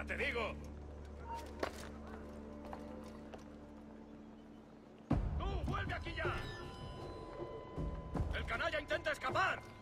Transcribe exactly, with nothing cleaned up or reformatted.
¡Ya te digo! ¡Tú, vuelve aquí ya! ¡El canalla intenta escapar!